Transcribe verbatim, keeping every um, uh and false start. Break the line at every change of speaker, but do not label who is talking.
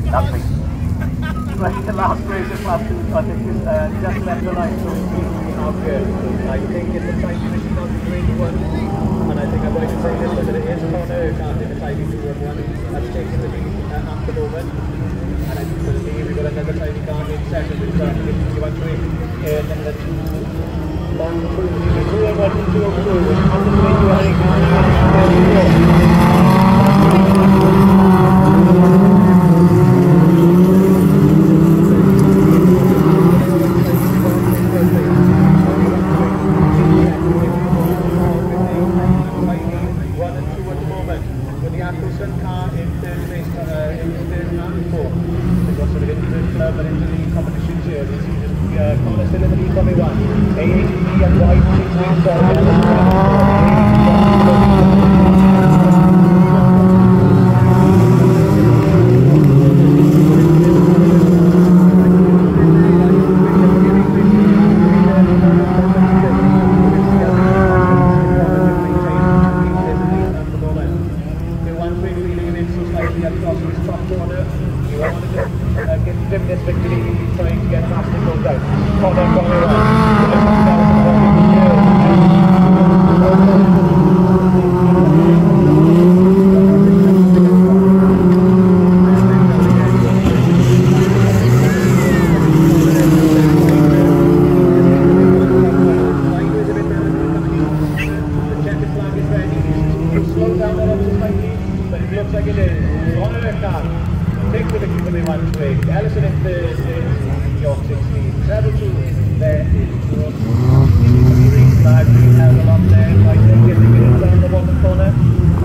That's me. Right, the last race of class two, I think is uh, just left the line, so it's really out here. I think it's a time finishing on the grade one, and I think I'm going to say this, that it is corner, can't in the timing two one one. That's taking the lead uh, at the moment. And I think for the lead, we've got another tiny car in second, which is uh, you want to in the two long two, two and one, two and two, and the three you are Flag, we have a lot there, I think, getting it down the bottom corner.